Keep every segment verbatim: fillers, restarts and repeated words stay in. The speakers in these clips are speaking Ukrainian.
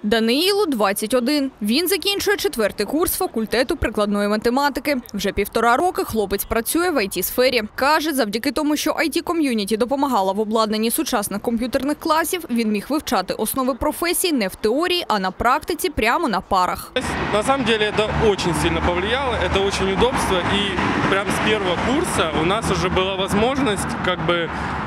Даниїлу двадцять один. Він закінчує четвертий курс факультету прикладної математики. Вже півтора роки хлопець працює в ай ті-сфері. Каже, завдяки тому, що ай ті-ком'юніті допомагала в обладнанні сучасних комп'ютерних класів, він міг вивчати основи професії не в теорії, а на практиці прямо на парах. На самом деле это очень сильно повлияло, это очень удобство. И прямо с первого курса у нас уже была возможность как бы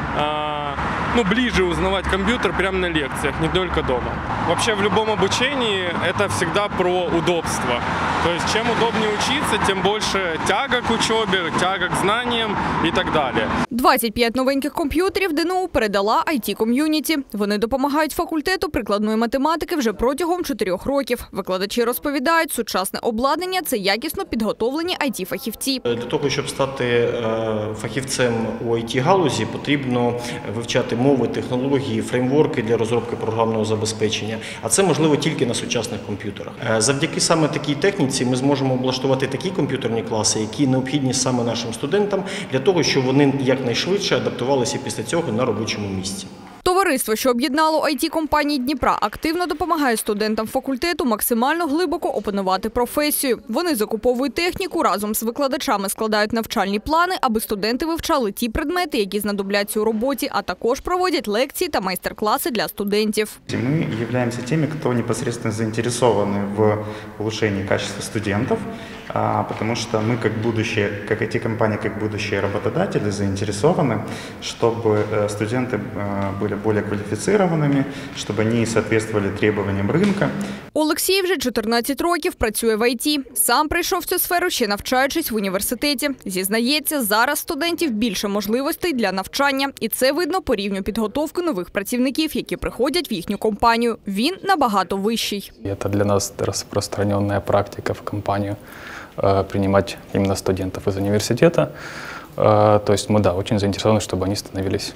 ну, ближе узнавать компьютер прямо на лекциях, не только дома. Вообще в любом обучении это всегда про удобство. То есть чем удобнее учиться, тем больше тяга к учебе, тяга к знаниям и так далее. двадцять п'ять новеньких комп'ютерів де ен у передала ай ті-ком'юніті. Вони допомагають факультету прикладної математики вже протягом чотирьох років. Викладачі розповідають, сучасне обладнання – це якісно підготовлені ай ті-фахівці. Для того, щоб стати фахівцем у ай ті-галузі, потрібно вивчати мови, технології, фреймворки для розробки програмного забезпечення. А це можливо тільки на сучасних комп'ютерах. Завдяки саме такій техніці ми зможемо облаштувати такі комп'ютерні класи, які необхідні саме нашим студентам, для того, щоб вони якнайшвидше адаптувалися після цього на робочому місці. Товариство, що об'єднало ай ті-компанії Дніпра, активно допомагає студентам факультету максимально глибоко опанувати професію. Вони закуповують техніку, разом з викладачами складають навчальні плани, аби студенти вивчали ті предмети, які знадобляться у роботі, а також проводять лекції та майстер-класи для студентів. Ми являємося тими, хто непосредственно заінтересований в улучшении качества студентов, потому что мы как будущее, как ай ти-компания, как будущие работодатели заинтересованы, чтобы студенты были более квалифицированными, чтобы они соответствовали требованиям рынка. Олексій вже чотирнадцять років працює в ай ті. Сам прийшов в цю сферу ще навчаючись в університеті. Зізнається, зараз студентів більше можливостей для навчання. І це видно по рівню підготовки нових працівників, які приходять в їхню компанію. Він набагато вищий. Це для нас розпространена практика в компанію принимать именно студентов из университета. То есть мы, да, очень заинтересованы, чтобы они становились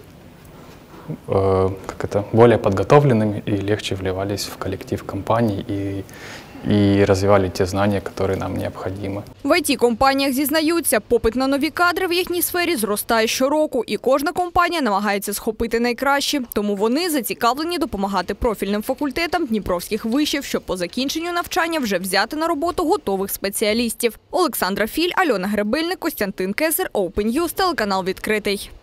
как это, более подготовленными и легче вливались в коллектив компании и, и развивали те знания, которые нам необходимы. В ай ті-компаніях зізнаються, попит на нові кадри в їхній сфері зростає щороку, і кожна компанія намагається схопити найкращі. Тому вони зацікавлені допомагати профільним факультетам дніпровських вишів, щоб по закінченню навчання вже взяти на роботу готових спеціалістів. Олександра Філь, Альона Гребельник, Костянтин Кесар, Open News, телеканал «Відкритий».